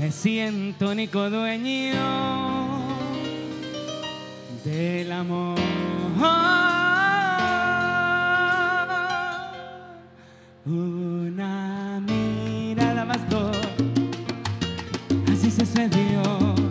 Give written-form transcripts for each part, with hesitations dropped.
Me siento único dueño del amor. Una mirada bastó, así sucedió.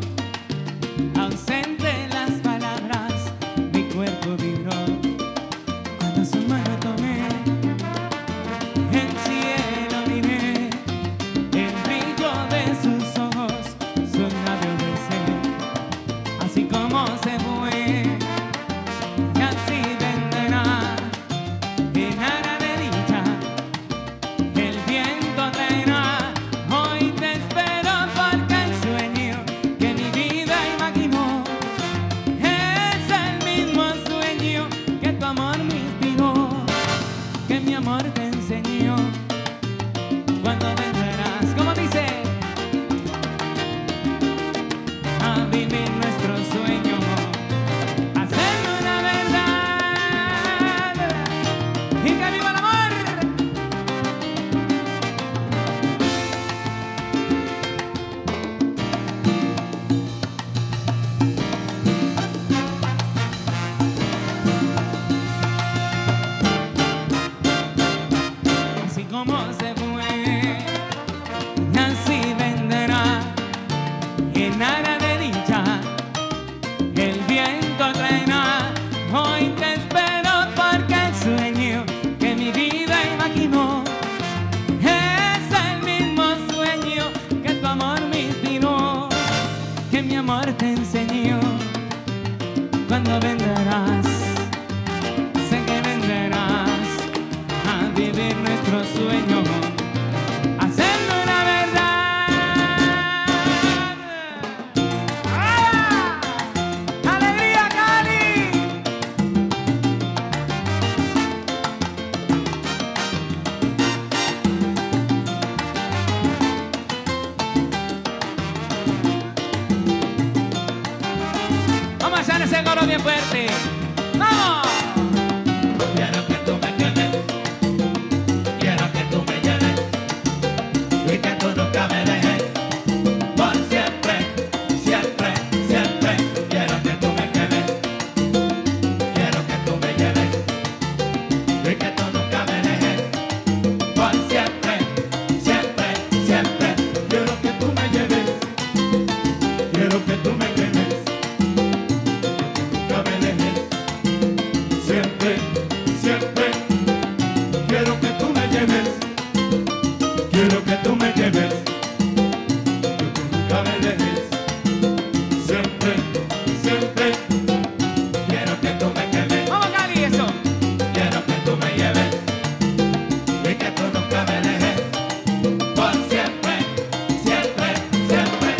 Ausente las palabras, mi cuerpo vibró. Cuando su mano tomé, el cielo miré, el brillo de sus ojos, su labio besé. Así como se fue, y así vendrá, en aras de dicha, el viento traerá. Hoy te espero porque el sueño que mi vida imaginó es el mismo sueño que tu amor me inspiró, que mi amor te enseñó. Cuando vendrás, como dice, a vivir nuestro sueño, hacerlo una verdad y que viva el amor. Así como se fue, así vendrá, en aras de dicha, el viento traerá. Hoy te espero porque el sueño que mi vida imaginó es el mismo sueño que tu amor me inspiró, que mi amor te enseñó. Cuando vendrás, sé que vendrás a vivir nuestro sueño, hacerlo una verdad. ¡Ah! ¡Alegría, Cali! Vamos a hacer ese coro bien fuerte. ¡Vamos! Quiero que tú me quemes, quiero que tú me lleves y que tú nunca me dejes por siempre, siempre, siempre. Quiero que tú me quemes, quiero que tú me lleves y que tú nunca me dejes por siempre, siempre, siempre. Quiero que tú me lleves, quiero que tú me quemes, nunca me dejes. Siempre, siempre, quiero que tú me lleves, quiero que tú me lleves, que tú nunca me dejes. Siempre, siempre, quiero que tú me quemes, ¡Vamos, Cali, eso! quiero que tú me lleves y que tú nunca me dejes por siempre, siempre, siempre.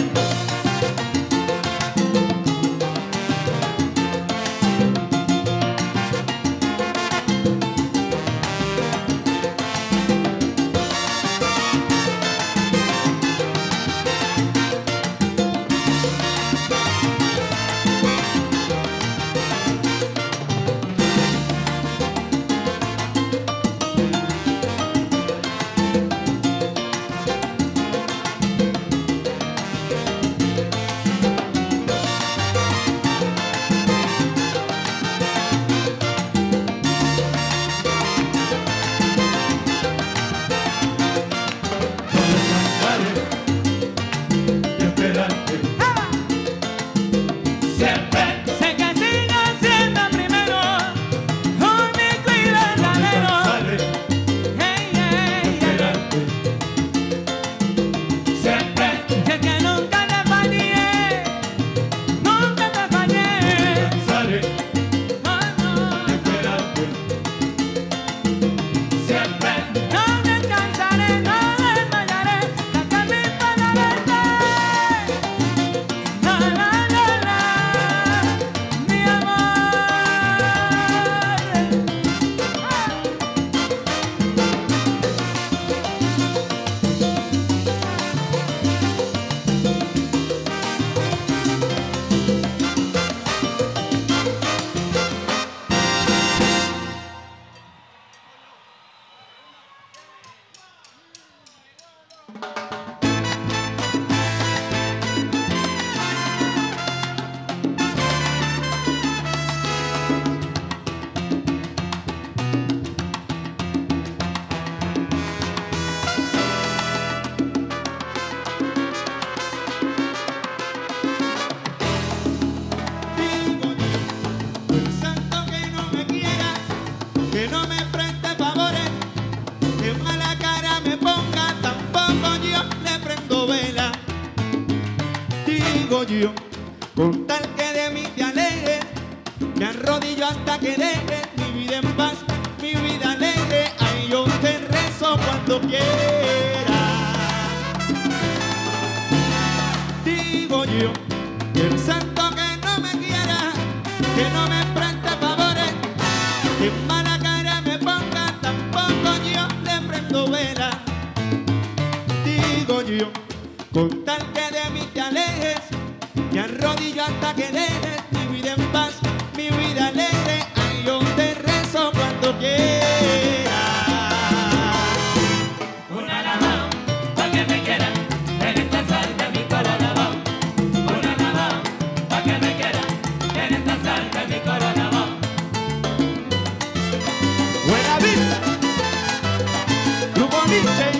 digo yo, con tal que de mí te alejes, me arrodillo hasta que dejes mi vida en paz, mi vida alegre, ay yo te rezo cuando quiera. Digo yo, que el santo que no me quiera, que no me preste favores, que en mala cara me ponga, tampoco yo le prendo vela. Digo yo, con tal que de mí te alejes, me arrodillo hasta que dejes mi vida en paz, mi vida alegre, ay yo te rezo cuando quiera. Un alabao, pa' que me quieran, en esta sal de mi corazón. Un alabao, pa' que me quieran, en esta sal de mi corazón. Buena vista, Grupo Nietzsche.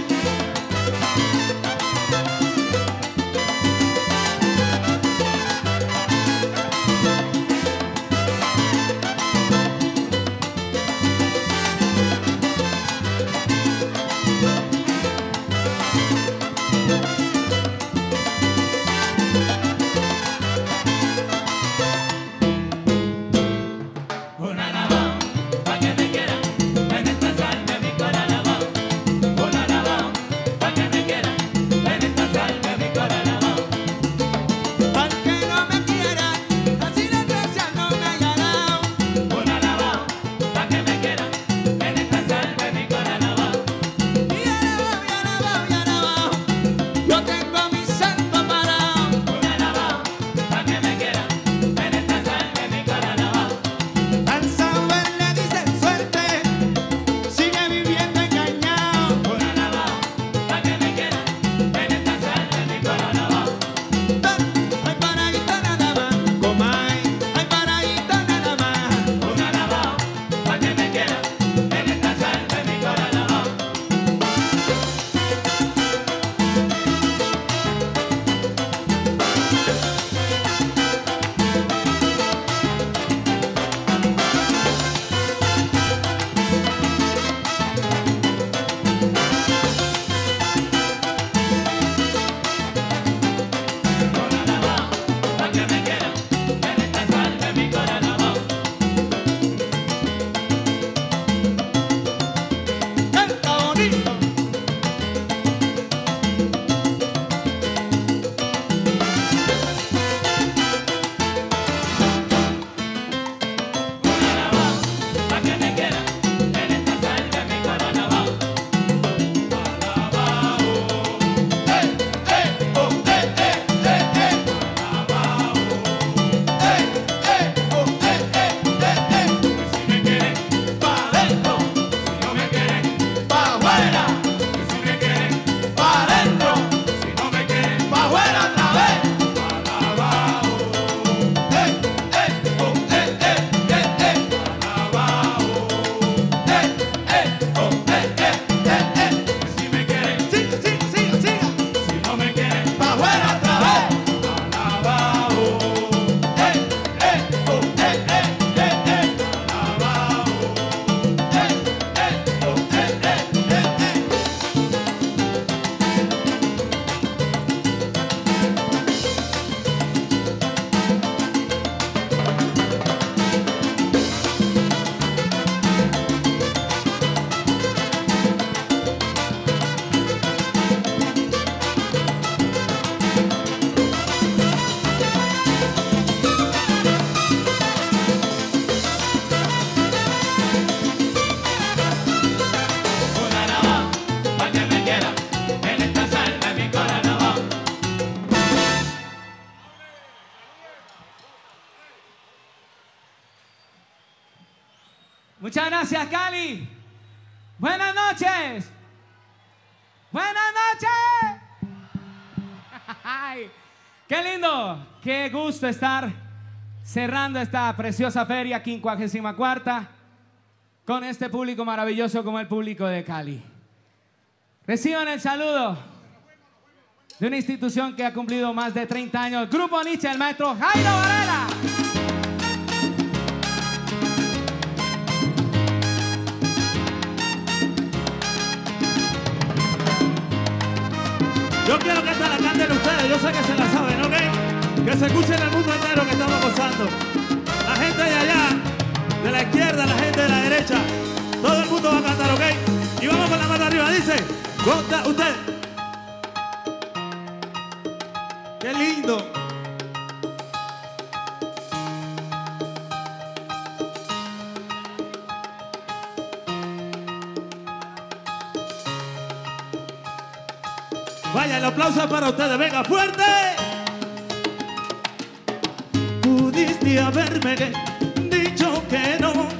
Un alabao, pa' que me quieran, en esta sal de mi corazón. Un alabao, pa' que me quieran, en esta sal de mi corazón. Al que no me quiera, así la gracia no me hallará. Un alabao, pa' que me quieran, en esta sal de mi corazón. Y alabao, yo tengo mi santo parado. Un alabao, pa' que me quieran, en esta sal de mi corazón. Al saber le dicen suerte, sigue viviendo engañado. Un alabao, pa' que me quieran, en esta sal de mi corazón. Hay paraíso nada más, comay, hay paraíso nada más. Un alabao, pa' que me quieran, en esta sal de mi corazón. Un alabao, pa' que me quieran, en esta sal de mi corazón. Canta bonito. Un alabao, pa' que me quieran, en esta sal de mi corazón. Alabao, oh, alabao, que si me quieren pa' dentro, si no me quieren pa' afuera, que si me quieren pa' dentro, si no me quieren pa' afuera otra vez. Alabao, que si me quieren, Siga, siga, siga, siga. si no me quieren pa' afuera otra vez. Alabao, un alabao, pa' que me quieran, en esta sal de mi corazón. Muchas gracias, Cali. Buenas noches. Buenas noches. Ay, qué lindo, qué gusto estar cerrando esta preciosa feria 54 con este público maravilloso como el público de Cali. Reciban el saludo de una institución que ha cumplido más de 30 años, Grupo Nietzsche, el maestro Jairo Varela. Yo quiero que esta la canten ustedes, yo sé que se la saben, ¿ok? Que se escuche en el mundo entero que estamos gozando. La gente de allá, de la izquierda, la gente de la derecha. Todo el mundo va a cantar, ¿ok? Y vamos con la mano arriba, dice. Conta usted. ¡Qué lindo! Vaya, el aplauso para ustedes. Venga, fuerte. Pudiste haberme dicho que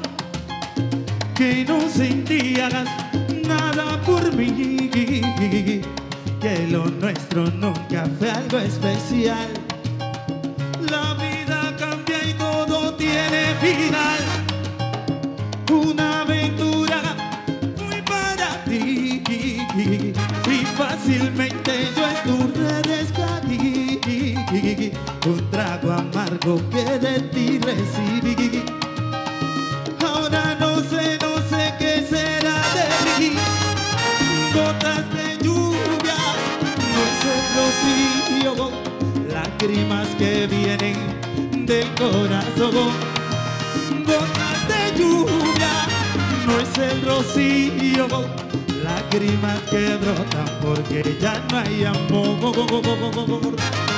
no sin ti hagas nada por mí, que lo nuestro nunca fue algo especial. La vida cambia y todo tiene final. Una aventura muy para ti y fácilmente yo en tus redes caí. Un trago amargo que de ti recibí. Ahora no sé qué será de mí. Gotas de lluvia, no es el rocío, lágrimas que vienen del corazón. Gotas de lluvia, no es el rocío, lágrimas que brotan porque ya no hay amor.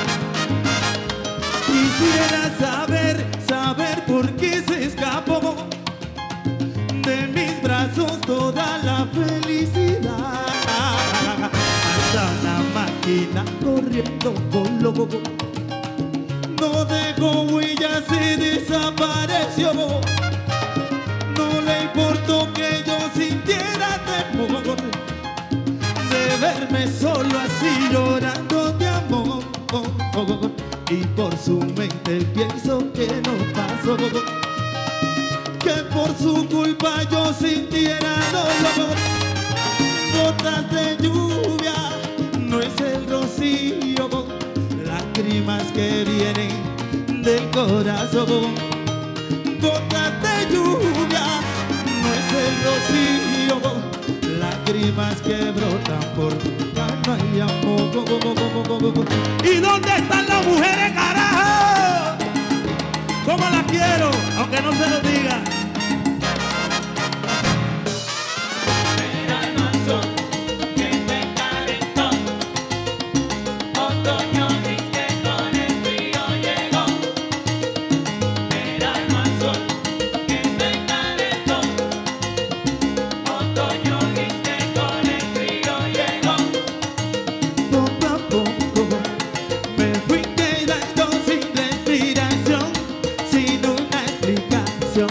Quisiera saber por qué se escapó de mis brazos toda la felicidad. Hasta la máquina corriendo voló, no dejó huellas, se desapareció. No le importó que yo sintiera temor de verme solo así llorando de amor. Y por su mente pienso que no pasó, que por su culpa yo sintiera dolor. Gotas de lluvia, no es el rocío, lágrimas que vienen del corazón. Gotas de lluvia, no es el rocío, lágrimas que brotan porque ya no hay amor. ¿Y dónde están las mujeres, carajo? Como las quiero, aunque no se lo diga. Verano azul que te calentó, otoño gris que con el frío llegó. Verano azul que te calentó, otoño gris que con el frío llegó. Poco a poco me fui quedando sin respiración, sin una explicación.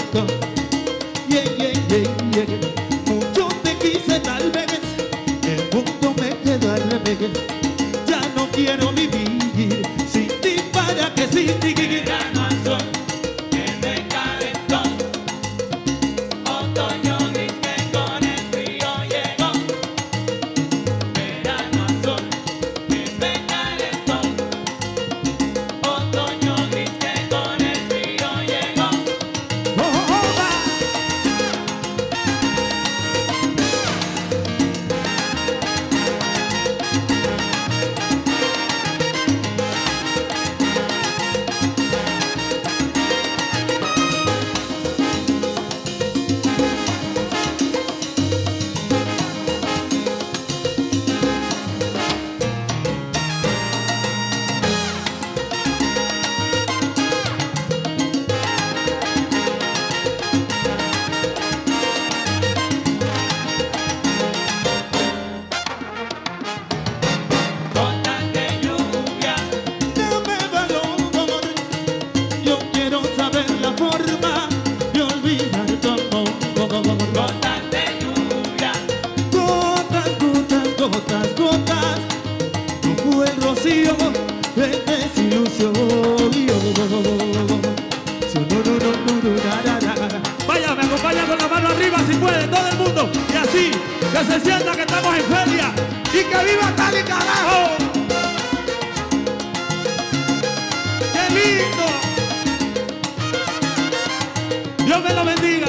Mucho te quise, tal vez el mundo me quedó al revés. Ya no quiero vivir sin ti, para que sin ti. Verano azul que me calentó, otoño gris que con el frío llegó. Verano azul que me calentó, otoño gris que con el frío llegó. Gotas de lluvia, Dame valor, yo quiero saber la forma de olvidar tu amor. gotas de lluvia, Gotas, gotas, gotas, gotas, no fue el rocío, es desilusión. Vaya, me acompaña con la mano arriba si puede, todo el mundo. Y así, que se sienta que estamos en feria. ¡Y que viva Cali, carajo! ¡Qué lindo! Dios me lo bendiga.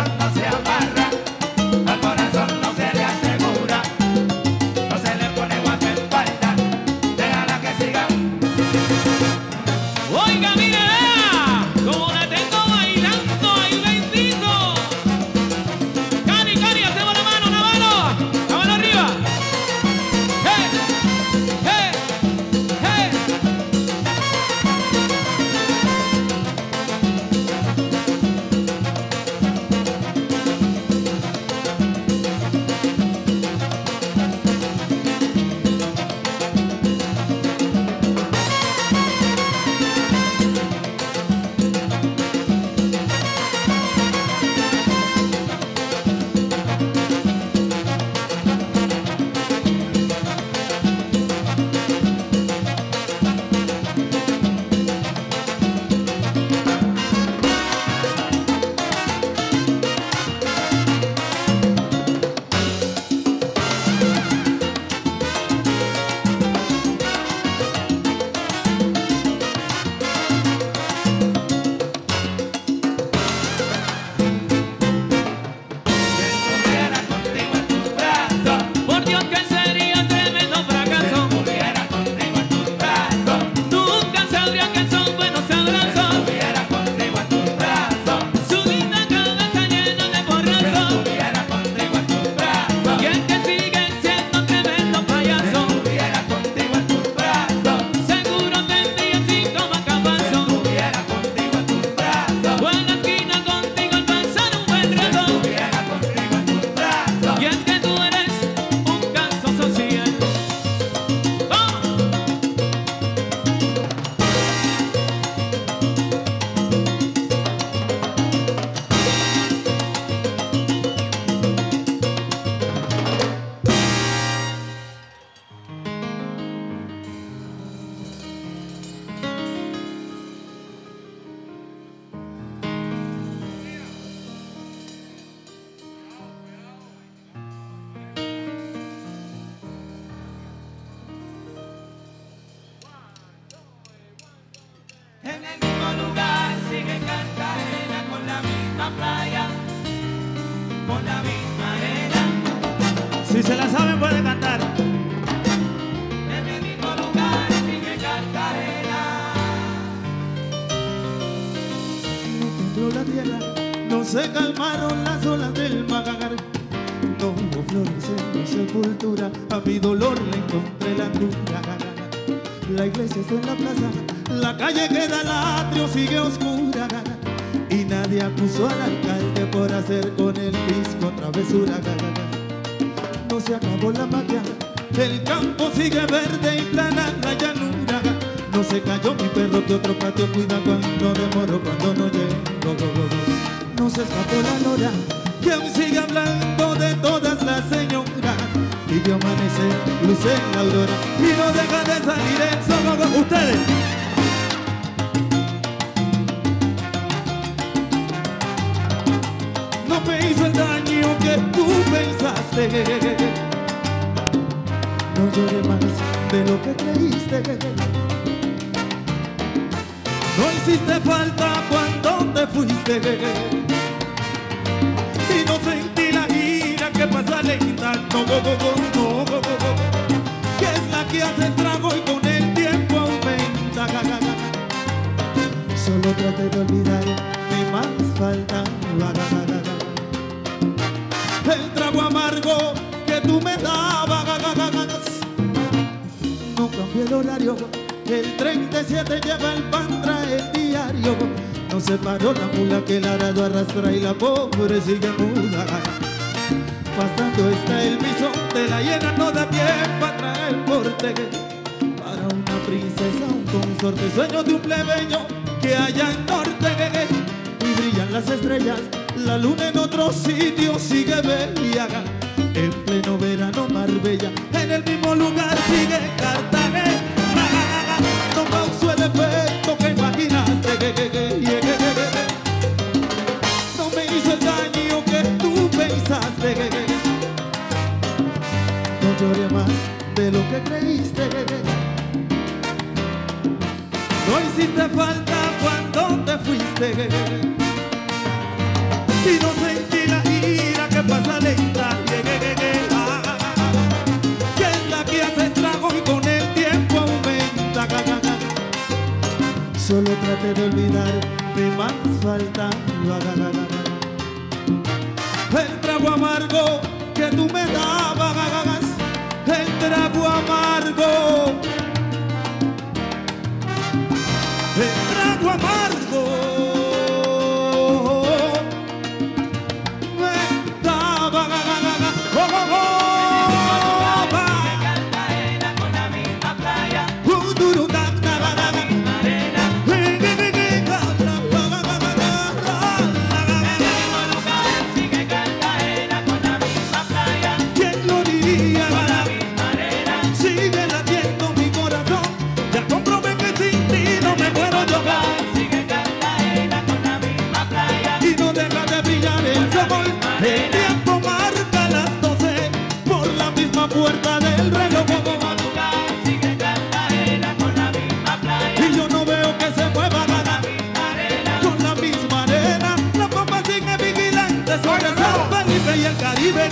corazón no se amarra, al corazón no se le asegura, no se le pone guardaespaldas, déjala que siga. Oiga, mire, vea, como la tengo bailando, ay bendito. Cani, Cani, hacemos la mano arriba. Hey, hey, hey. En el mismo lugar sigue Cartagena con la misma playa, con la misma arena. Si se la saben pueden cantar. En el mismo lugar sigue Cartagena. No tembló la tierra, no se calmaron las olas del Magagar. No hubo flores en mi sepultura, a mi dolor le encontré la cura. La iglesia está en la plaza, la calle queda al atrio, sigue oscura. Y nadie acusó al alcalde por hacer con el fisco travesura. No se acabó la magia, el campo sigue verde y plana la llanura. No se cayó mi perro que otro patio cuida cuando demoro, cuando no llego. No se escapó la lora, que aún sigue hablando de todas las señoras. Y vio amanecer, luce en la aurora, y no deja de salir el sol. Ustedes. No me hizo el daño que tú pensaste. No lloré más de lo que creíste. No hiciste falta cuando te fuiste. Y no sentí la ira que pasa lenta. No, que es la que hace estrago y con el tiempo aumenta. Solo traté de olvidar, me más falta. El trago amargo que tú me dabas. No cambié el horario, el 37 lleva el pan, trae el diario. No se paró la mula que el arado arrastra y la pobre sigue muda. Pasando está el bisonte, la hiena no da tiempo a traer el porte. Para una princesa, un consorte, sueño de un plebeyo que haya en norte. Y brillan las estrellas, la luna en otro sitio sigue bella. En pleno verano Marbella, en el mismo lugar sigue Cartagena. No causó el efecto que imaginaste. No me hizo el daño que tú pensaste. No lloré más de lo que creíste. No hiciste falta cuando te fuiste. Y no sentí trate de olvidar, me más falta el trago amargo que tú me dabas, el trago amargo, el trago amargo me daba. El tiempo marca las 12 por la misma puerta del reloj. Sigue Cartagena con la misma playa. Y yo no veo que se mueva nada con la misma arena. La pampa sigue vigilante sobre San Felipe y el Caribe.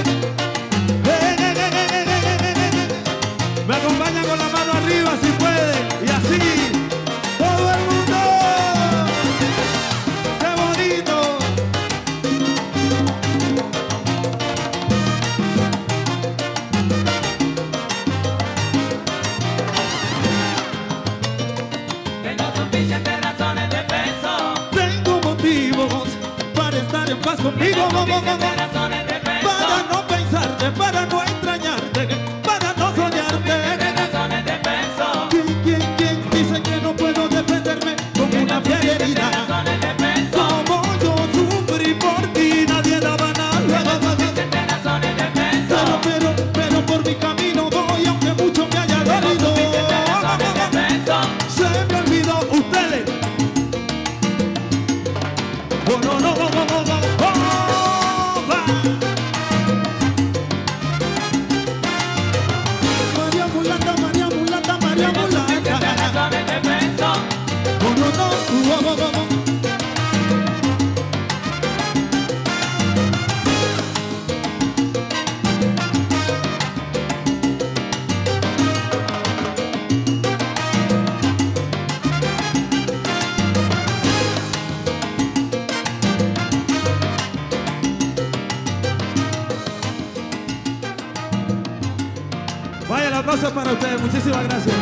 Me acompaña con la mano arriba si puede. Y así, todo el mundo. ¡Qué bonito! En paz conmigo, para no pensarte, para no extrañarte, para no soñarte. ¿Quién dice que no puedo defenderme con una fiel herida? Como yo sufrí por ti, nadie daba nada. Pero por mi camino voy, aunque mucho me haya dolido. Se me olvidó ustedes. Oh, no, no, no, no, no, no. María Mulata, María Mulata, María Mulata. Oh, no, no, oh, oh, oh, oh. Vaya, el aplauso para ustedes. Muchísimas gracias.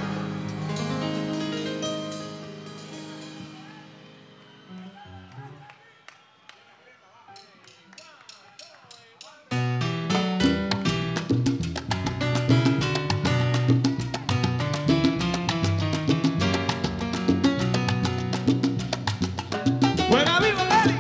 ¡Juega vivo, Meli!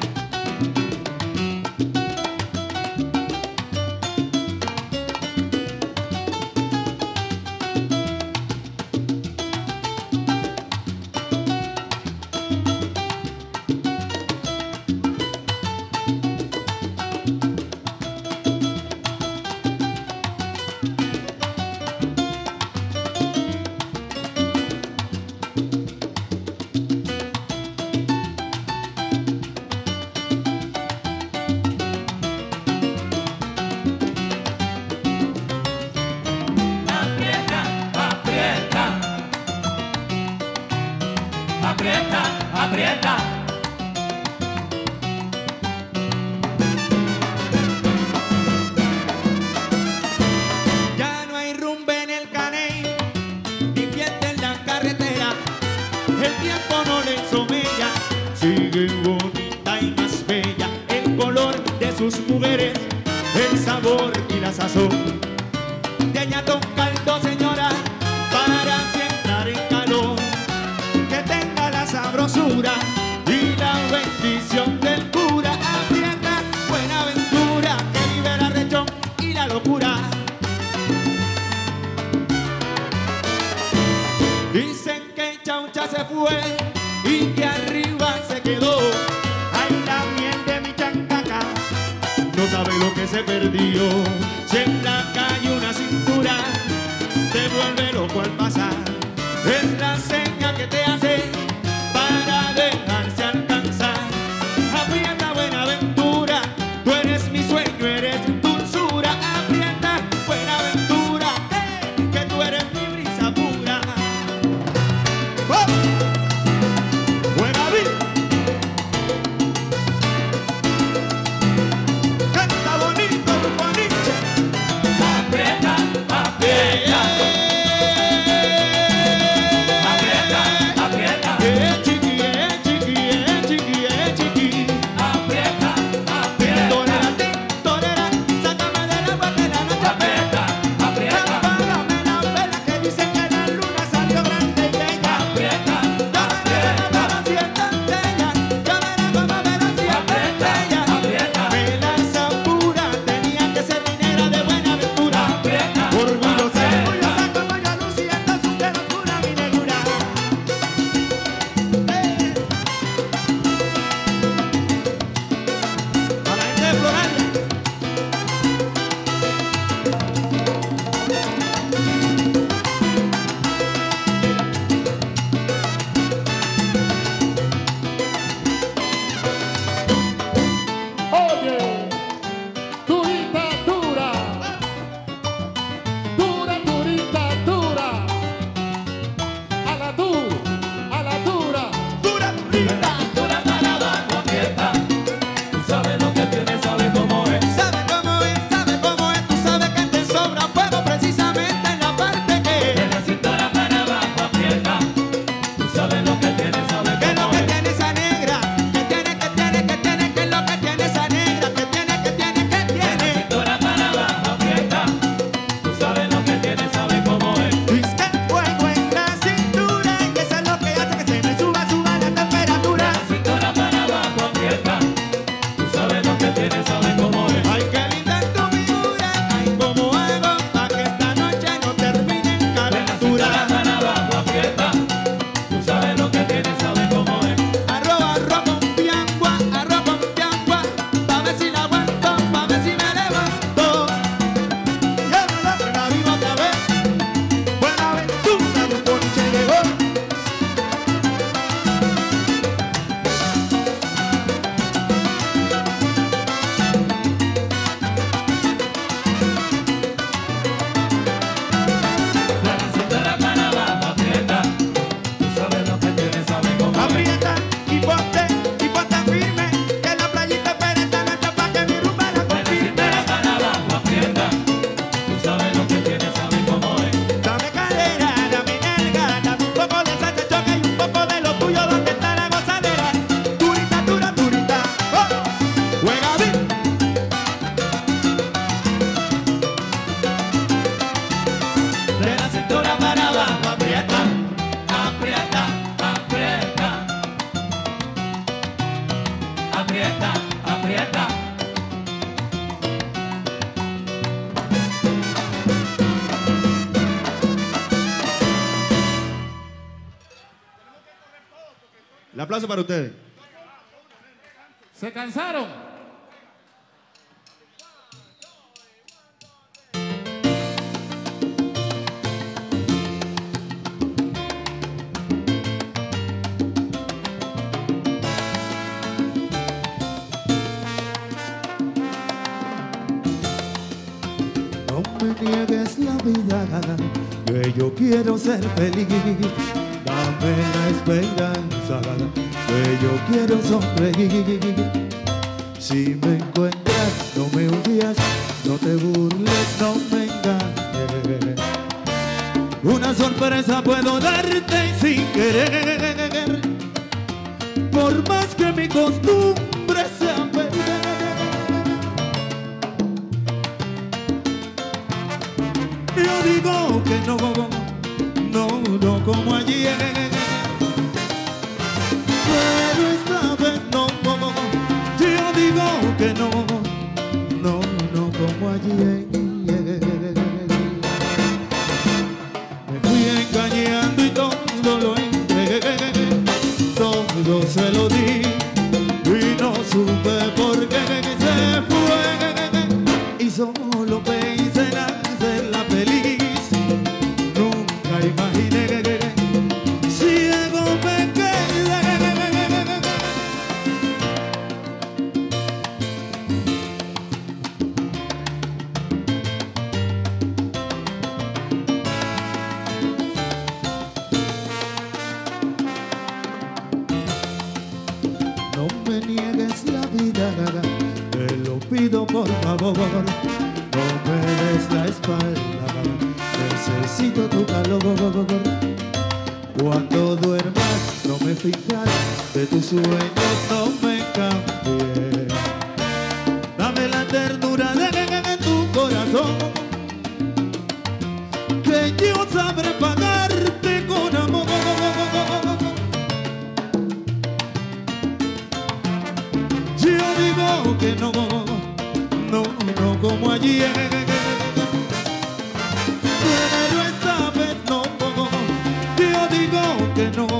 Aprieta, aprieta. Ya no hay rumbo en el Caney, ni fiesta en la carretera. El tiempo no le hizo mella, sigue bonita y más bella. El color de sus mujeres, el sabor y la sazón. De añato un caldo, señora, para entrar en calor. Que tenga la sabrosura y la bendición del cura. Aprieta, buena aventura, que libera rechón y la locura. Dicen que Chaucha se fue y que arriba se quedó. Ay, la miel de mi chancaca no sabe lo que se perdió. Si en la calle una cintura te vuelve loco al pasar, es la seña que te hace para dejarse alcanzar. Aprieta, buena aventura, tú eres mi sueño, eres dulzura. Aprieta, buena aventura, que tú eres mi brisa pura. ¡Oh! aplauso para ustedes. ¿Se cansaron? No me niegues la vida, que yo quiero ser feliz. Dame la esperanza, que yo quiero sonreír. Si me encuentras, no me huyas, no te burles, no me engañes. Una sorpresa puedo darte sin querer, por más que mi costumbre sea perder. Yo digo que no, no como ayer, pero esta vez no. Yo digo que no como ayer. Me fui engañando y todo lo entregué, todo se lo di y no supe por qué se fue. Y solo pensé en hacerla feliz, nunca imaginé que ciego me quedé. No me niegues la vida, te lo pido por favor. No me des la espalda, necesito tu calor. Cuando duermas, no me fijas de tus sueños, no me cambies. Dame la ternura de tu corazón, que yo sabré pagarte con amor. Yo digo que no como ayer, pero esta vez no. Yo digo que no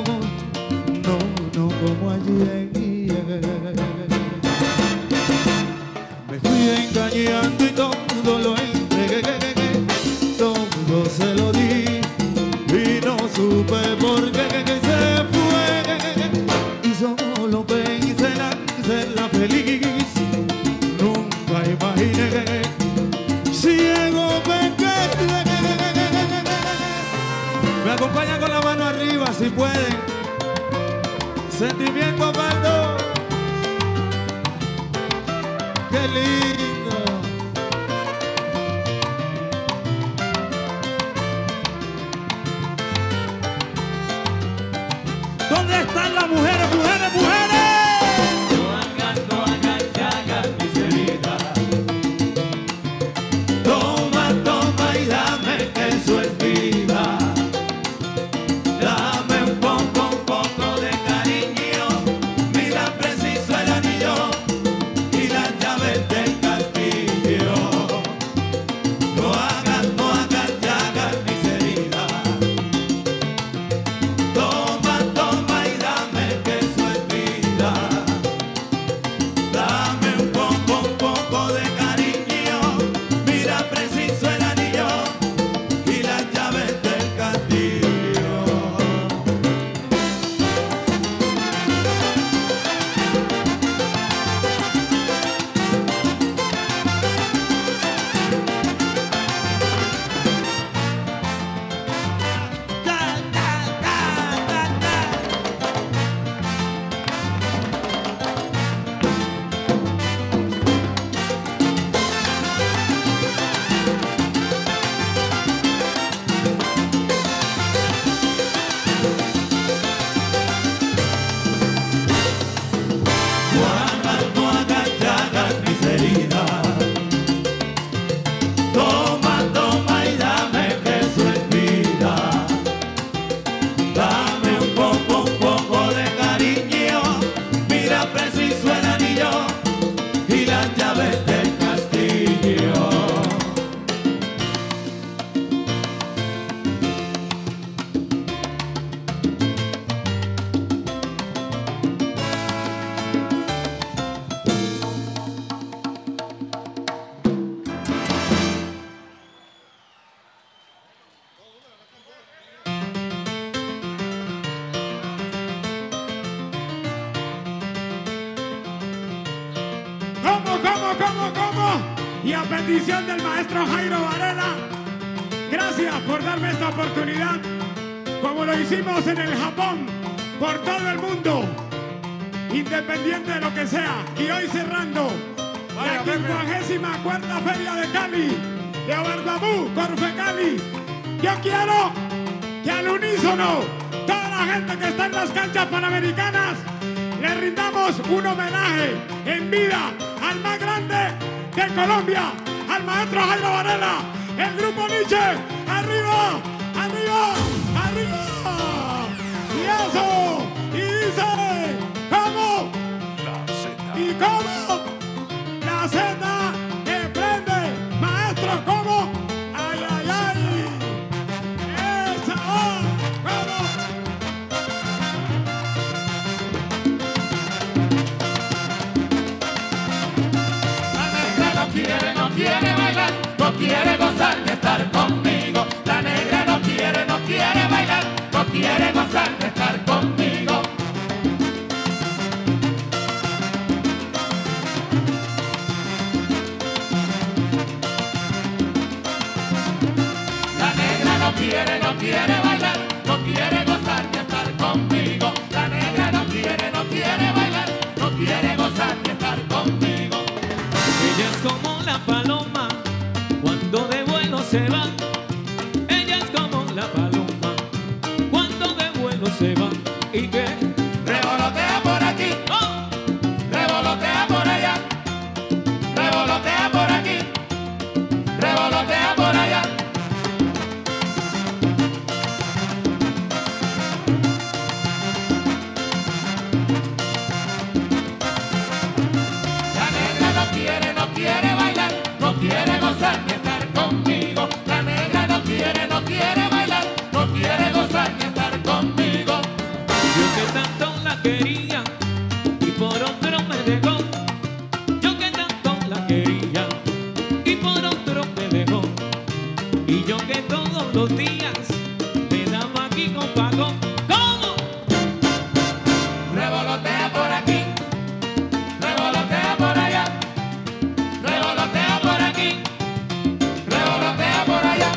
como ayer. Me fui engañando y todo lo entregué, todo se lo di y no supe por qué se fue. Y solo pensé en hacerla feliz, nunca imaginé, ciego me quedé. Me acompañan con la mano arriba si pueden. Sentimiento aparte. Qué lindo. ¿Dónde están las mujeres, mujeres, mujeres? No hagas, ya hagas mis heridas. Toma, toma y dame que eso es vida. Dame un poco de cariño. Mira preciso el anillo y las llaves del castillo. No hagas, ya hagas mis heridas. Toma, toma y dame que eso es vida. Dame un poco de cariño. Mira preciso el anillo y las llaves del castillo. No hagas, ya hagas mis heridas. Toma, toma y dame que eso es vida. Dame un poco de cariño. Mira preciso el anillo y las llaves del castillo. ¿Cómo? Y a petición del maestro Jairo Varela, gracias por darme esta oportunidad, como lo hicimos en el Japón, por todo el mundo, independiente de lo que sea. Y hoy cerrando la 54ª Feria de Cali, de Oberdamú, Corfe Cali. Yo quiero que al unísono, toda la gente que está en las canchas panamericanas, le rindamos un homenaje en vida al más grande de Colombia, al maestro Jairo Varela, el grupo Nietzsche. ¡Arriba! ¡Arriba! ¡Arriba! Y eso, y dice, ¿cómo? ¿Y cómo? La Z que prende, maestro, ¿cómo? ¡Ay, ay, ay! ¡Esa! ¿Cómo? No quiere bailar, no quiere gozar de estar conmigo. La negra no quiere bailar, no quiere gozar de estar conmigo. La negra no quiere bailar, no quiere gozar de estar conmigo. La negra no quiere bailar, no quiere gozar de estar conmigo. Ella es como la paloma cuando de vuelo se va. Ella es como la paloma cuando de vuelo se va. Y que revolotea por aquí, ¡oh! Revolotea por allá, revolotea por aquí, revolotea por allá. La negra no quiere bailar, no quiere gozar ni estar conmigo. La negra no quiere bailar, no quiere gozar ni estar conmigo. Yo que tanto la quería y por otro me dejó. Yo que tanto la quería y por otro me dejó. Y yo que todos los días me daba aquí con pago. ¿Cómo? Revolotea por aquí, revolotea por allá, revolotea por aquí, revolotea por allá.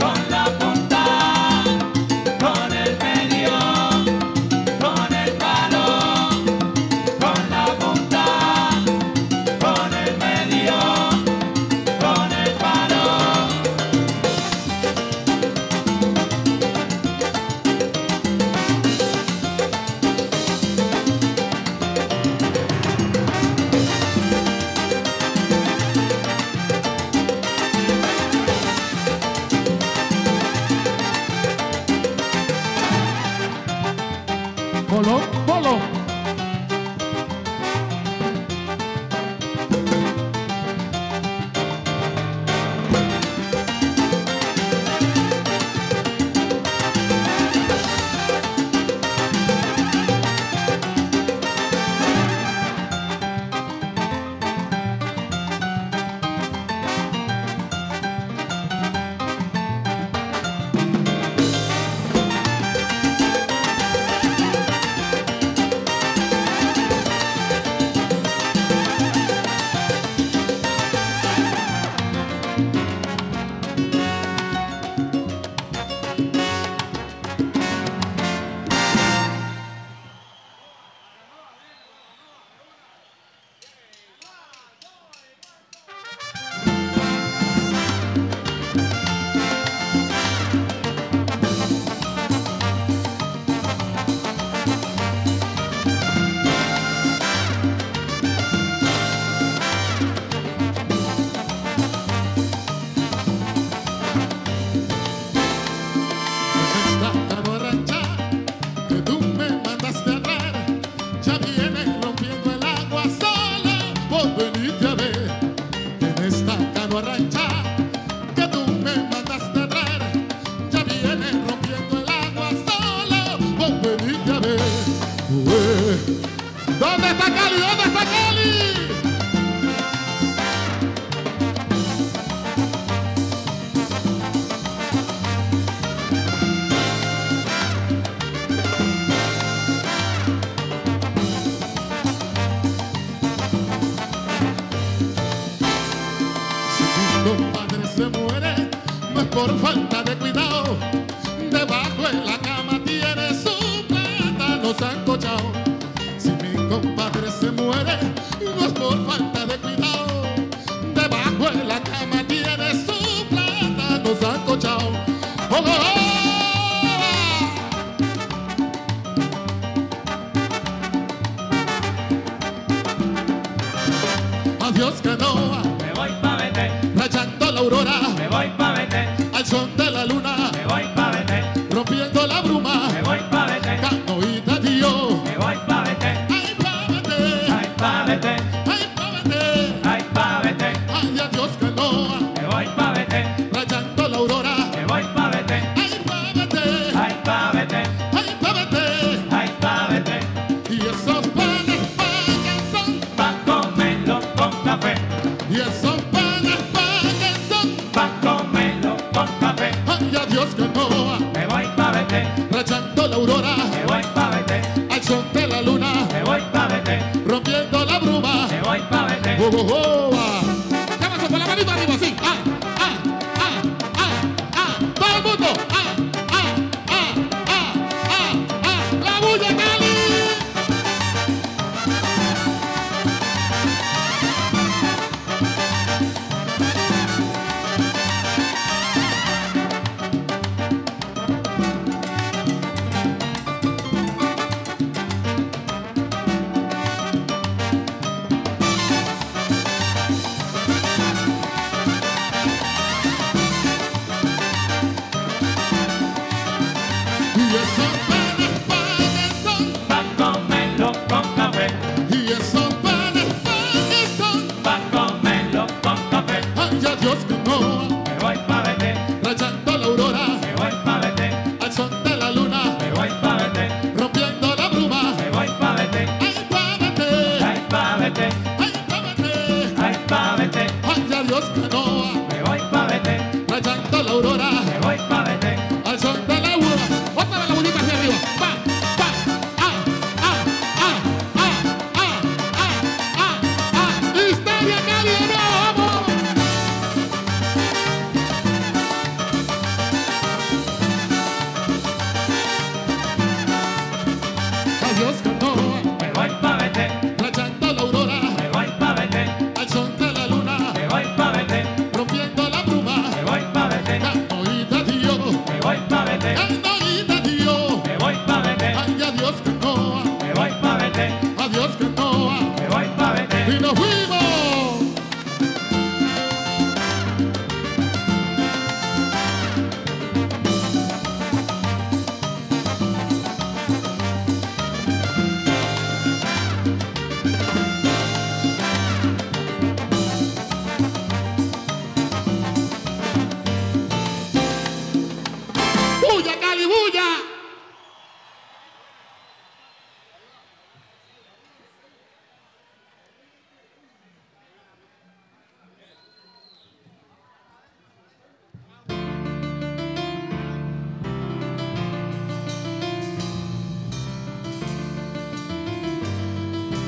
Con el palo abajo. ¿Dónde está Cali? ¿Dónde está Cali? Si tu compadre se muere, no es por falta de cuidado. Debajo de la cama tiene su plátano sancochado. Si mi compadre se muere, no es por falta de cuidado. Debajo de la cama tiene su plátano sancochado. ¡Oh, oh, oh! Adiós canoa, Me voy pa' Betel, rayando la aurora, me voy pa' Betel, al son de la luna, me voy pa' Betel, rompiendo la bruma. me voy pa' Betel, Canoita tío, me voy pa' Betel, ay pa' Betel, ay pa' Betel, ay pa' Betel, ay pa' Betel, ay adiós canoa, me voy pa' Betel, rayando la aurora, me voy pa' Betel, ay pa' Betel, ay pa' Betel, ay pa' Betel. ay pa' Betel, Y esos panes que son, pa' comerlo con café, y esos panes que son, pa' comerlo con café, ay adiós canoa, me voy pa' Betel, rayando la aurora, me voy pa' Betel, al son de la luna, me voy pa' Betel, rompiendo la bruma. me voy pa' Betel. ¡Oh, oh, oh! ah. ¿Qué pasó? Con la manito arriba, así. ¡Ah, ah, ah, ah, ah! ¡Todo el mundo! ¡Ah, ah, ah, ah, ah, ah! ¡La bulla, Cali! Y esos panes son, Pa' comerlo con café, y esos panes son, pa' comerlo con café, ay, adiós canoa, me voy pa' Betel, rayando la aurora, me voy pa' Betel, al son de la luna, me voy pa' Betel, rompiendo la bruma. me voy pa' Betel, ¡Ay, pa' Betel! ay pa' Betel, ¡Ay, pa' Betel! ay pa' Betel, ¡Ay, adiós canoa! me voy pa' Betel, Rayando la aurora, me voy pa' Betel, al son de la aurora. Otra vez la bonita hacia arriba. ¡Pa, pa! ¡Ah, ah, ah, ah, ah, ah, ah, ah! ¡Histeria, Cali, de nuevo! ¡Vamos! Adiós canoa, me voy pa' Betel, rayando la aurora, me voy pa' Betel, al son de la luna, me voy pa' Betel, rompiendo la bruma. me voy pa' Betel, Canoita tío, me voy pa' Betel, canoita tío. me voy pa' Betel, Ay, adiós canoa, me voy pa' Betel, adiós canoa. me voy pa' Betel. Y nos fuimos.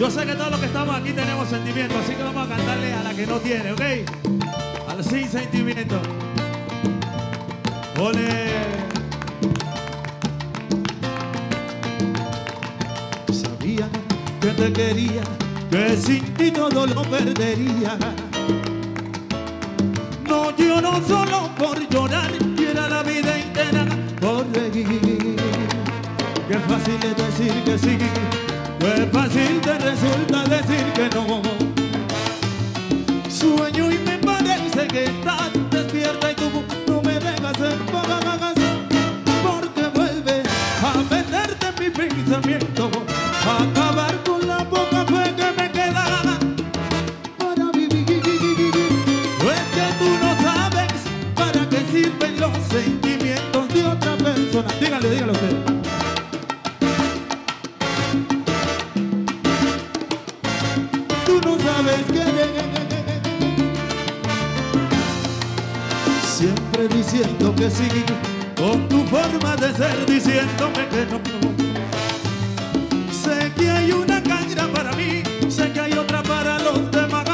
Yo sé que todos los que estamos aquí tenemos sentimientos, así que vamos a cantarle a la que no tiene, ¿ok? Al sin sentimiento. ¡Ole! Sabía que te quería, que sin ti todo lo perdería. No lloro solo por llorar, quiera la vida entera por reír. Qué fácil es decir que sí, qué fácil te resulta decir que no. Sueño y me parece que estás despierta y tú no me dejas en paz, porque vuelves a meterte en mi pensamiento, a acabar con la poca fe que me queda para vivir. No es que tú no sabes para qué sirven los sentimientos de otra persona. Dígale, dígale usted. Tú no sabes que siempre diciendo que sí, con tu forma de ser diciéndome que no. Sé que hay una caña para mí, sé que hay otra para los demás,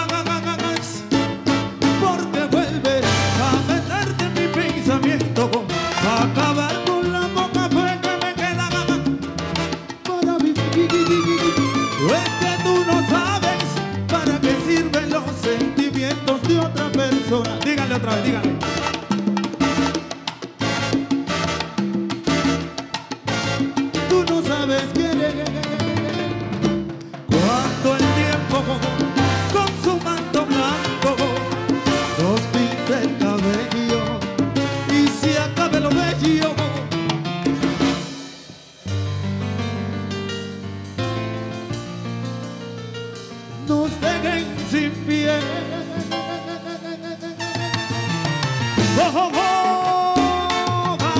porque vuelves a meterte en mi pensamiento, a acabar con la poca fe que me queda para vivir. No es que tú no sabes para qué sirven los sentimientos de otra persona. Díganle otra vez, díganle. Tú no sabes querer cuando el tiempo con su manto blanco nos pinta el cabello y se acabe lo bello. Nos dejen sin pie. Oh, oh, oh, va.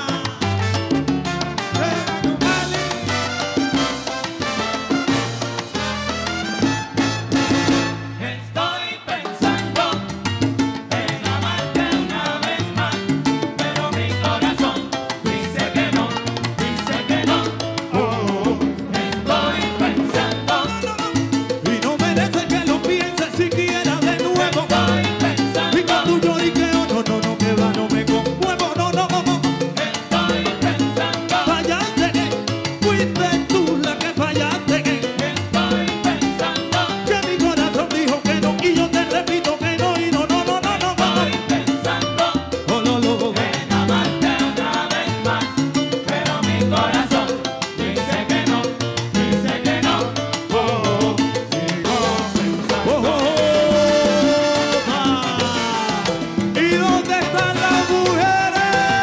Estoy pensando en amarte una vez más, pero mi corazón dice que no, dice que no. Estoy pensando, Y no merece que lo pienses siquiera de nuevo. estoy Y pensando, que tú lloriqueo, no, no, no, que va, no me conmuevo, no, no, no. estoy pensando, Fallaste, fuiste tú la que fallaste. estoy pensando, Que mi corazón dijo que no y yo te repito que no y no, no, no, no, no. estoy pensando Oh, no, no. en amarte una vez más, pero mi corazón dice que no, dice que no. Oh, oh, oh. Ah. ¿Y dónde están las mujeres?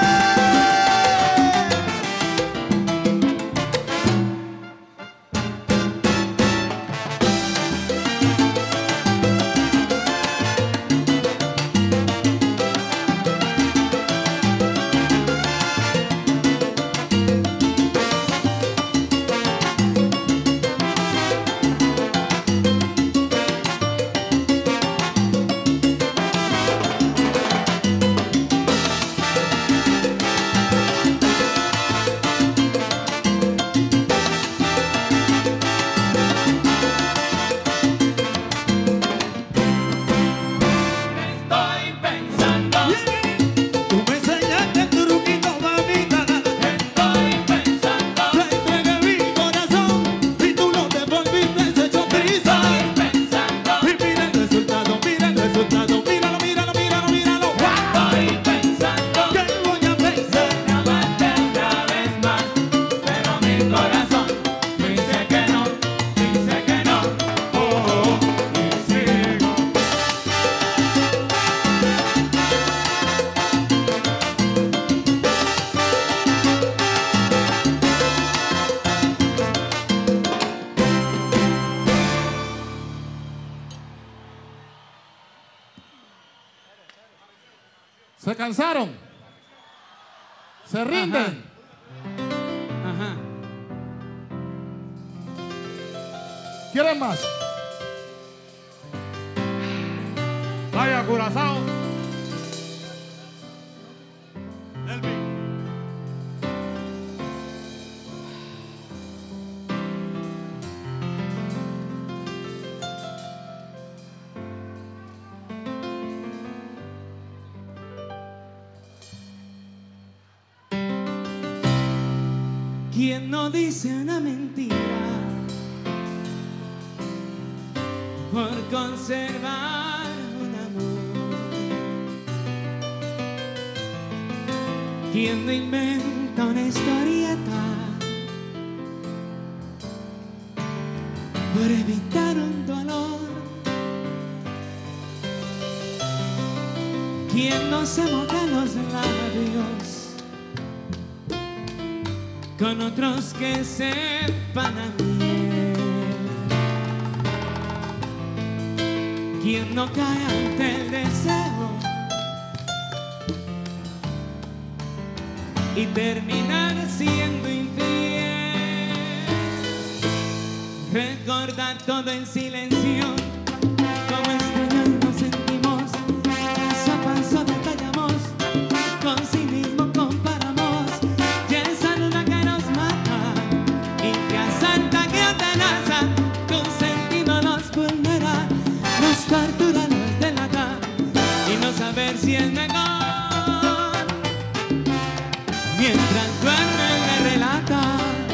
Estoy pensando, Tú me enseñaste el truquito, mamita. estoy pensando, Te entregué mi corazón y tú lo devolviste hecho prisa. estoy pensando, Y mira el resultado, míralo, míralo, míralo, míralo. estoy pensando ¿Qué voy a pensar? en amarte una vez más, pero mi corazón dice que no, dice que no. Y sigo. ¿Se cansaron? ¿Se rinden? Ajá. ¿Quieren más? Vaya, Curazao. quien no dice una mentira por conservar un amor, quien no inventa una historieta por evitar un dolor, quien no se moja los labios con otros que sepan a miel, quien no cae ante el deseo y terminar siendo infiel, recordar todo en silencio, como extraños nos sentimos, paso a paso detallamos, con sí mismo comparamos, y esa luna que nos mata y que asalta, que atenaza, con sentido nos vulnera, nos tortura, nos delata, y no saber si es mejor, mientras duerme le relata.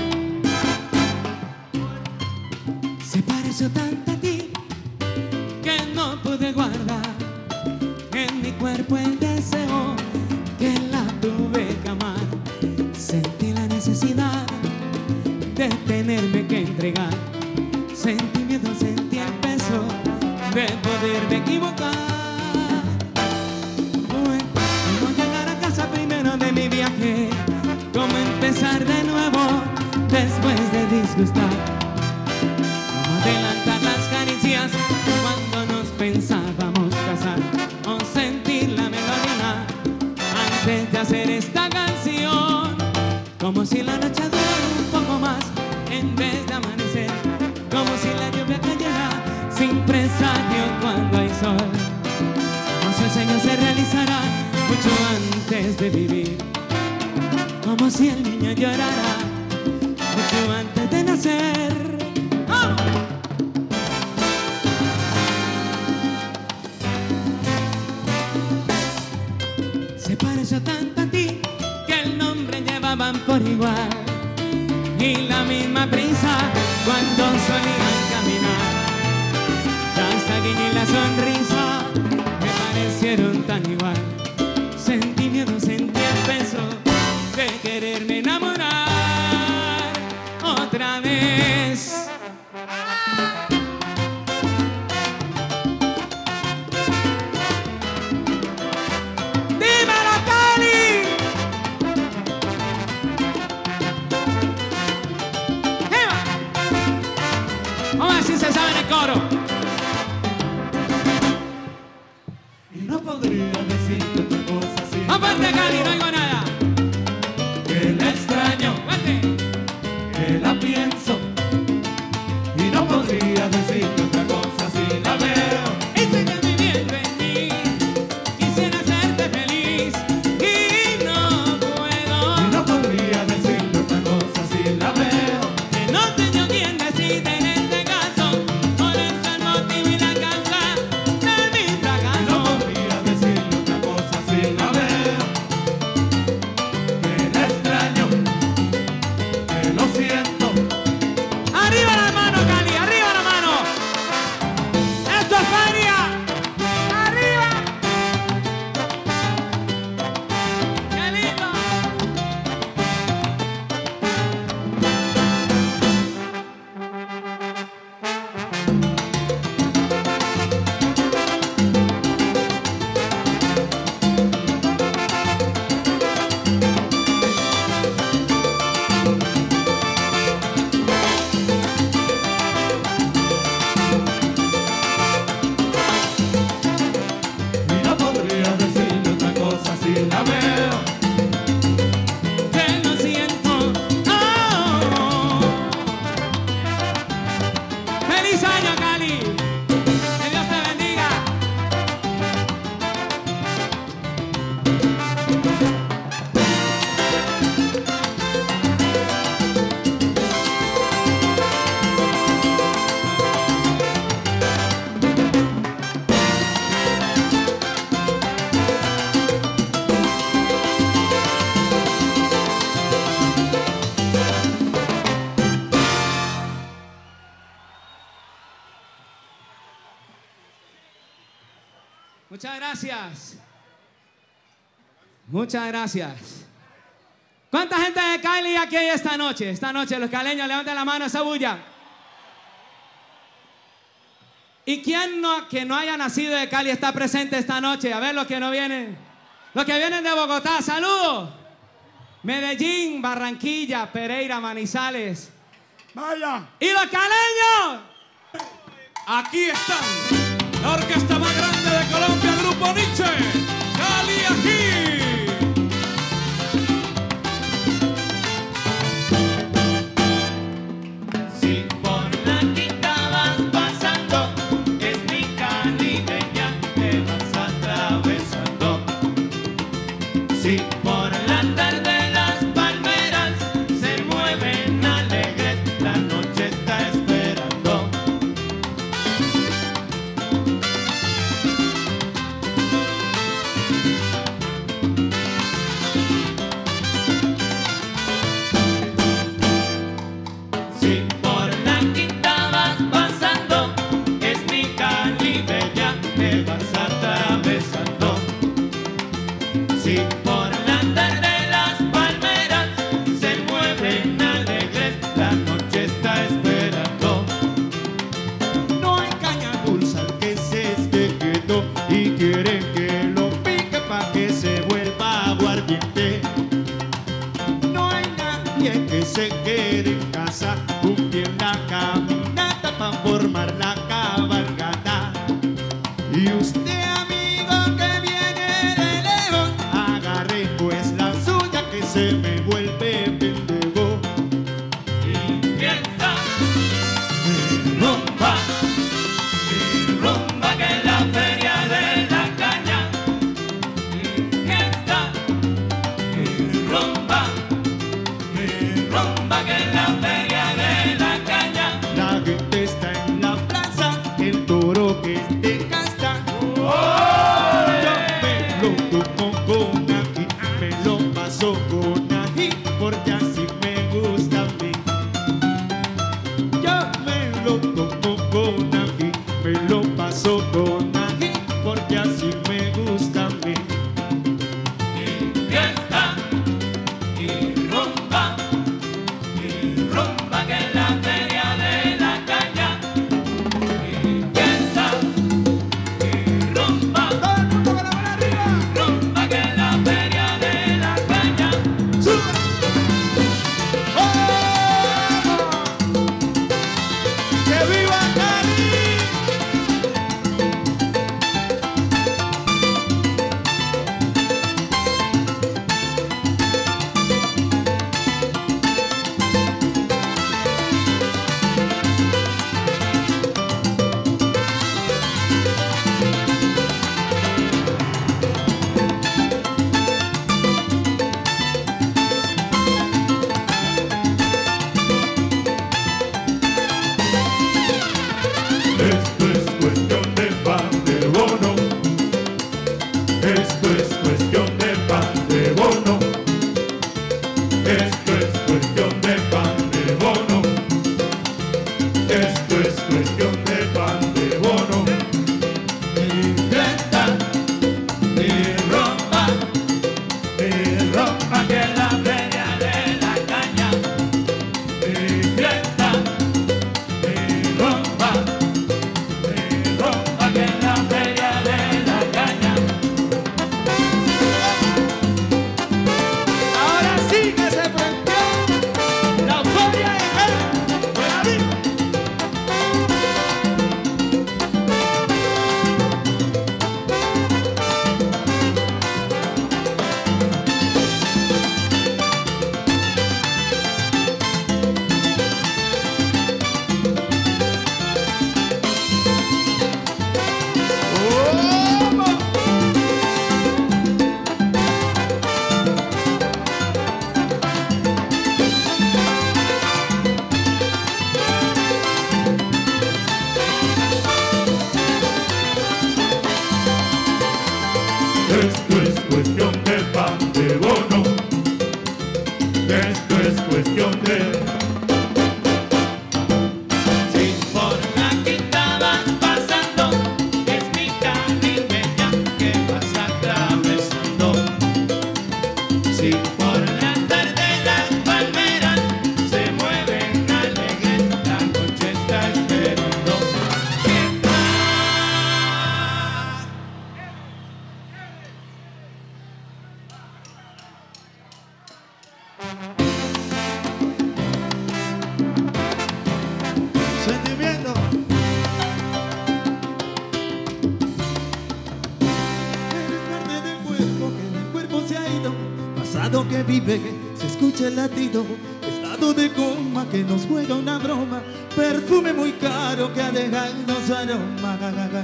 Se pareció tanto a ti que no pude guardar en mi cuerpo el deseo que la tuve que amar. Sentí la necesidad de tenerme que entregar. Sentí miedo, sentí el peso de poderme equivocar. Cómo llegar a casa primero de mi viaje, cómo empezar de nuevo después de disgustar. Adelantar las caricias cuando nos pensábamos casar, o sentir la melodía antes de hacer esta canción, como si la noche durara un poco más en vez de amanecer, como si la lluvia cayera sin presagio cuando hay sol, como si el sueño se realizara mucho antes de vivir, como si el niño llorara mucho antes de nacer. ¡Oh! Se pareció tanto a ti que el nombre llevaban por igual, y la misma prisa cuando solían caminar, ya hasta guiño y la sonrisa me parecieron tan igual. Sentí miedo, sentí el peso de quererme enamorar otra vez. Así se sabe en el coro. Y no podría decirte otra cosa así. Aparte Cali, no oigo nada. Que la extraño, que la pienso. Y no podría decirte otra cosa si la veo. Y sigues viviendo en mí. Quisiera hacerte feliz y no puedo. Y no podría decirte otra cosa si la veo. Que no sé yo quién decide en este caso. Por eso el motivo y la causa de mi Y fracaso. no podría decirte otra cosa si la veo. Que la extraño, Muchas gracias. Muchas gracias. ¿Cuánta gente de Cali aquí hay esta noche? Esta noche los caleños, levanten la mano, esa bulla. ¿Y quién que no haya nacido de Cali está presente esta noche? A ver los que no vienen. Los que vienen de Bogotá, saludos. Medellín, Barranquilla, Pereira, Manizales. Vaya. ¿Y los caleños? Aquí están, la orquesta más grande de Colombia, Grupo Nietzsche, Cali aquí. Si por la quinta vas pasando, es mi caribeña, te vas atravesando. Si por la tarde las palmeras se mueven alegres, la noche está esperando. Si por la quinta vas pasando, es mi caribeña, te vas atravesando. Si por la tarde las palmeras se mueven alegres, la noche está esperando. No hay caña dulce que se quedó y quieren que lo pique pa' que se vuelva aguardiente. No hay nadie que se quede en casa cumpliendo la caminata pa' formar la cabalgata. Y usted, amigo que viene de lejos, agarre pues la suya que se me vuelve pendejo. Y fiesta, y rumba que es la feria de la caña. Y fiesta, y rumba que es la feria de la caña. La gente está en la plaza, el toro que es de casta. Yo me lo tomo con ají, me lo paso con ají, porque así me gusta a mí. Yo me lo tomo con ají, me lo paso con ají, porque así me gusta a mí. Y fiesta, y rumba que es la feria de la caña. Y fiesta, y rumba que es la feria de la caña. ¡Que viva Cali! Esto es cuestión de pan de bono. Esto es cuestión de pan de bono. Esto es cuestión de pan de bono. Esto es cuestión de pan de bono. Y fiesta, y rompa que es la feria de la caña. Y fiesta, y rompa que es la feria de la caña. Ahora sí que se prendió la euforia de Cali. lo que vive, se escucha el latido, estado de coma que nos juega una broma, perfume muy caro que ha dejado su aroma.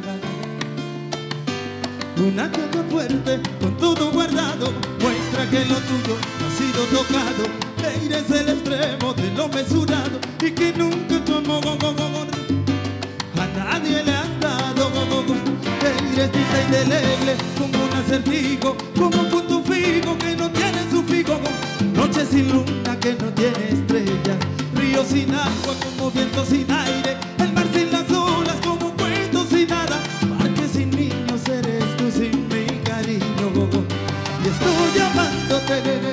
Una caja fuerte con todo guardado muestra que lo tuyo ha sido tocado. Eres el extremo de lo mesurado y que nunca tu amor a nadie le has dado. Eres tinta indeleble como un acertijo, como un punto fijo que no tiene sufijo. Noche sin luna que no tiene estrellas, río sin agua como viento sin aire, el mar sin las olas como cuento sin nada, parque sin niños eres tú sin mi cariño. Y estoy llamándote.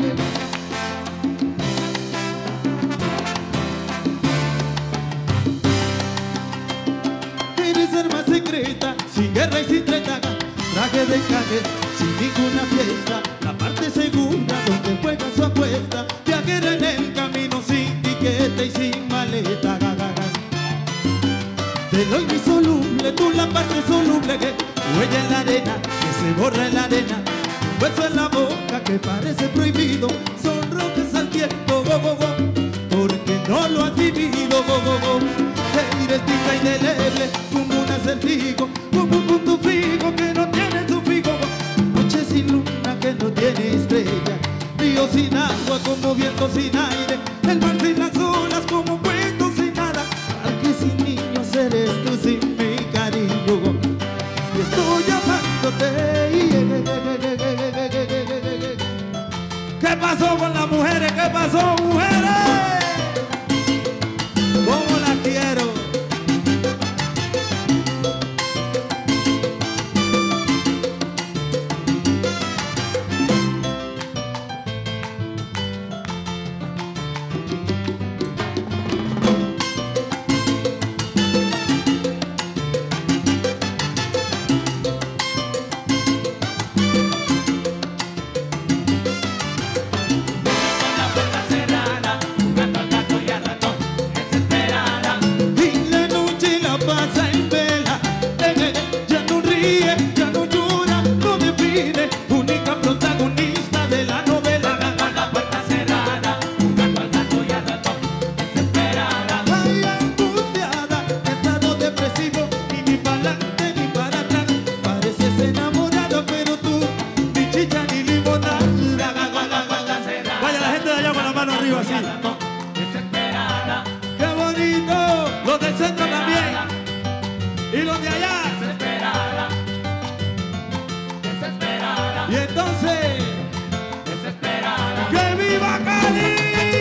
Arma secreta, sin guerra y sin treta, traje de encaje, sin ninguna fiesta, la parte segunda donde juega su apuesta, viajera en el camino sin tiquete y sin maleta. Te doy mi soluble, tú la parte soluble que huella en la arena, que se borra en la arena, un beso en la boca que parece prohibido, sonrojas al tiempo, porque no lo has vivido. Eres tinta indeleble como un acertijo, como un punto fijo que no tiene sufijo. Noche sin luna que no tiene estrella, río sin agua como viento sin aire, el mar sin las olas como cuento sin nada, parque sin niños eres tú sin mi cariño. Y estoy llamándote. ¿Qué pasó con las mujeres? ¿Qué pasó, mujeres? ¿Cómo las quiero? ¡Qué bonito! Los del centro también. Y los de allá. Desesperada. Desesperada. Y entonces, Desesperada. ¡que viva Cali!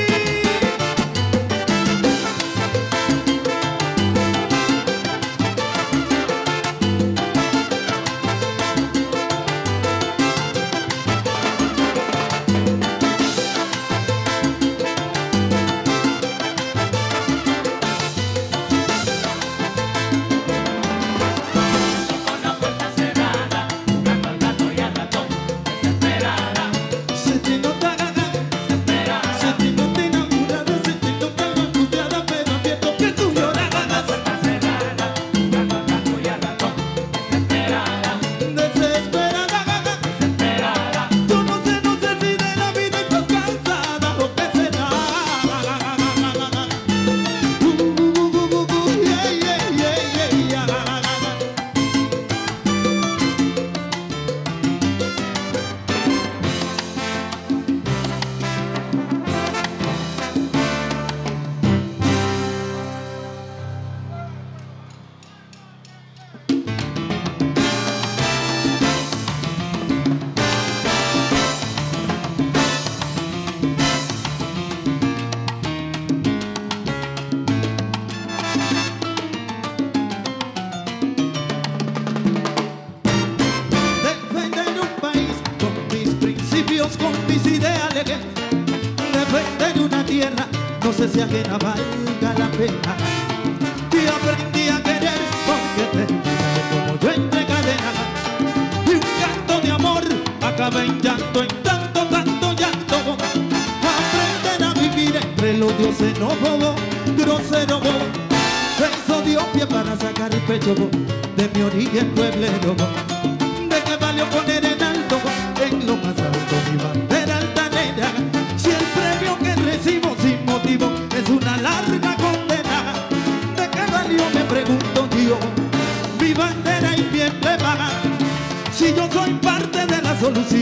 Con mis ideales, defender una tierra, no sé si ajena valga la pena. Y aprendí a querer porque te como yo entre cadenas. Y un canto de amor acaba en llanto, en tanto llanto. Aprender a vivir entre los dioses xenófobos, groseros. Eso dio pie para sacar el pecho de mi origen pueblero. De que valió poner en alto en lo más alto mi bandera altanera.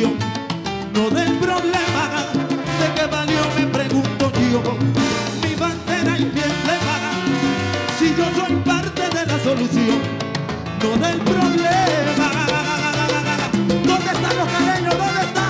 solución, no del problema. ¿De qué valió, me pregunto yo, mi bandera y mi emblema? Si yo soy parte de la solución, no del problema. ¿Dónde están los caleños? ¿Dónde están?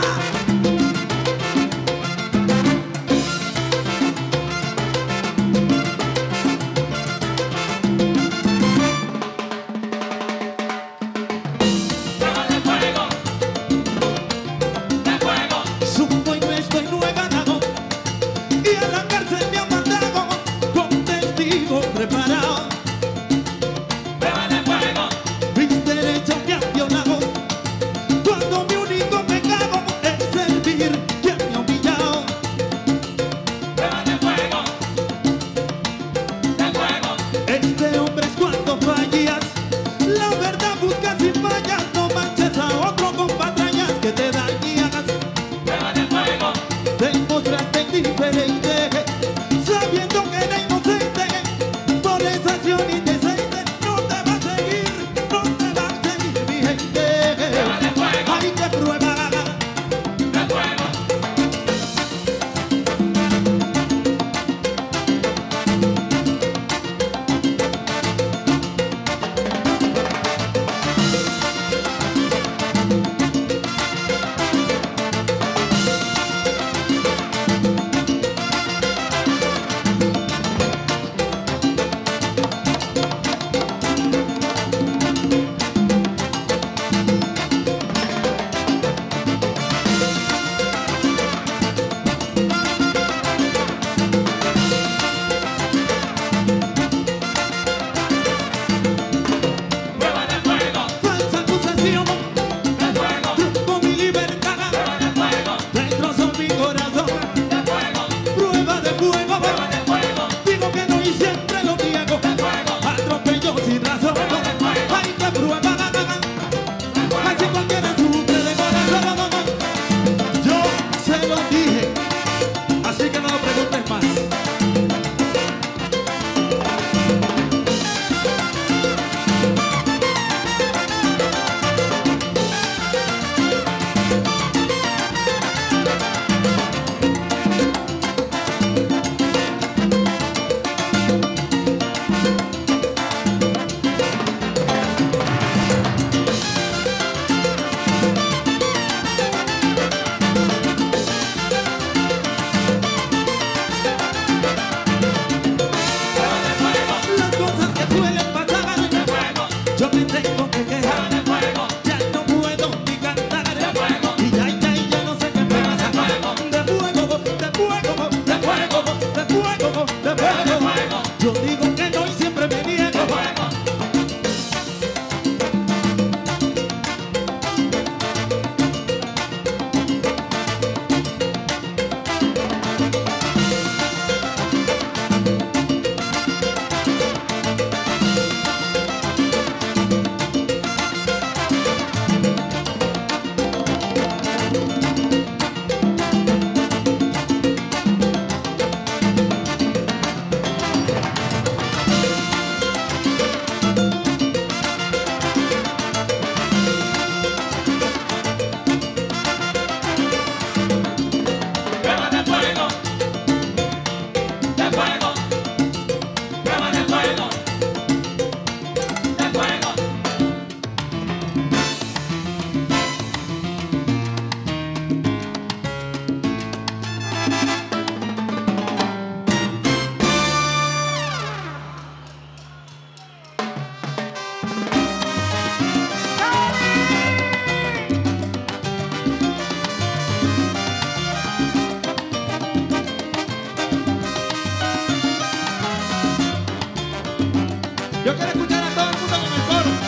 Yo quiero escuchar a todo el mundo con el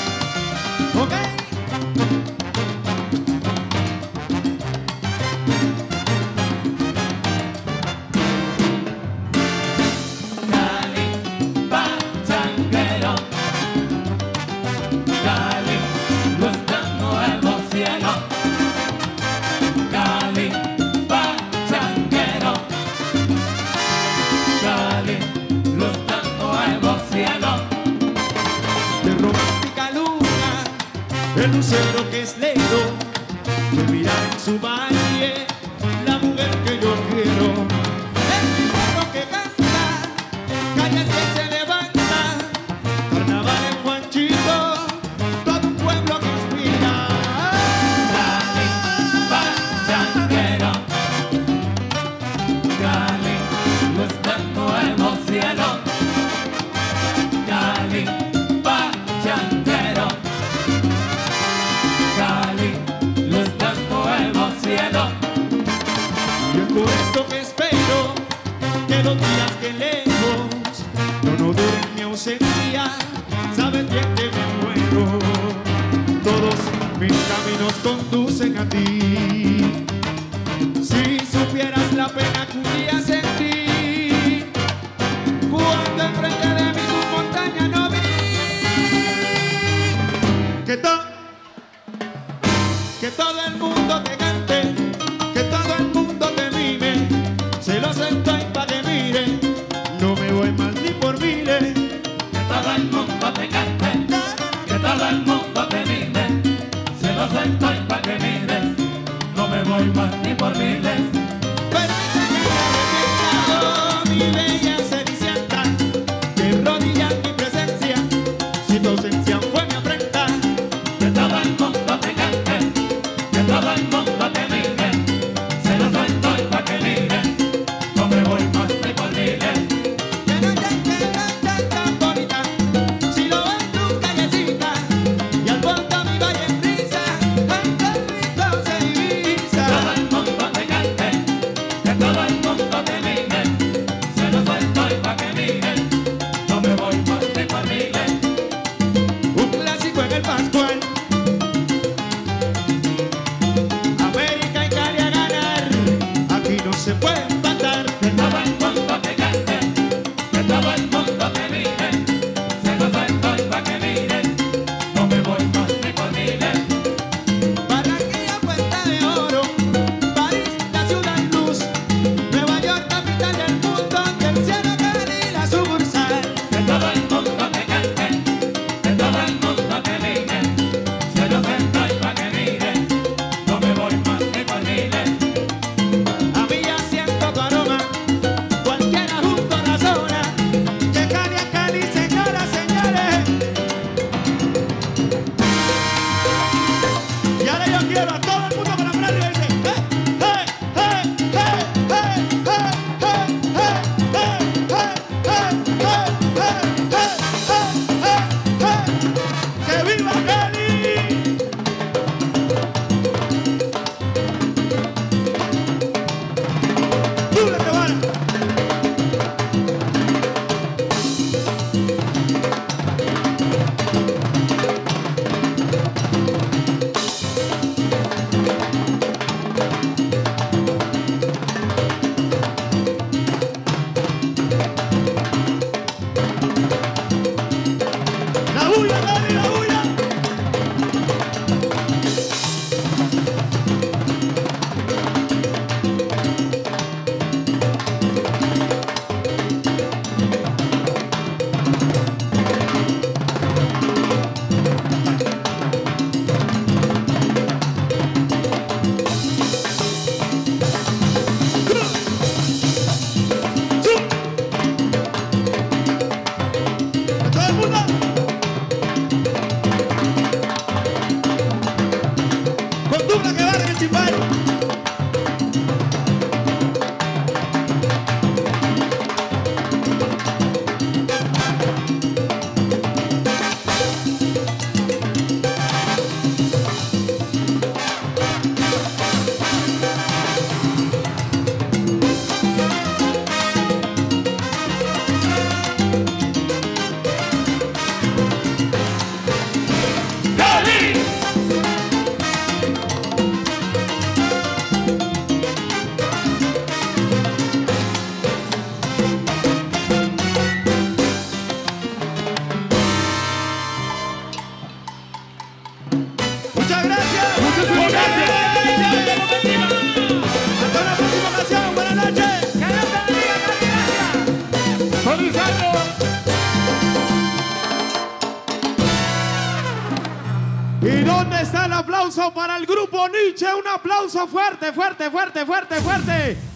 coro. ¿Ok? Cali, pachanguero. Cali, nuestro nuevo cielo. Cali, pachanguero. Cali, nuestro nuevo cielo. De romántica luna, el lucero que es negro, me mira en su valle, la mujer que yo quiero. Es mi perro que canta, calles que se levanta, carnaval en Juanchito, todo un pueblo que inspira. Cali, pachanguero, Cali, luz del nuevo cielo. Cali, pachanguero, Cali, luz del nuevo cielo. Y es por eso que espero que los días que lejos no duren mi ausencia. Sabes bien que me muero, todos mis caminos conducen a ti. Si supieras la pena que un día sentí cuando enfrente de mí tu montaña no vi. Que todo el mundo te cante, que todo el mundo te mime, se lo estoy pa' que mire, no me voy mal ni por miles. Que todo el mundo te cante, que todo el mundo te mire, se los estoy pa' que mires, no me voy más ni por miles. Permíteme que mi bella cenicienta, que rodilla en mi presencia, si tu ausencia fue mi afrenta. Que todo el mundo te cante, que todo el mundo ¿Y dónde está el aplauso para el grupo Nietzsche? Un aplauso fuerte, fuerte, fuerte, fuerte, fuerte.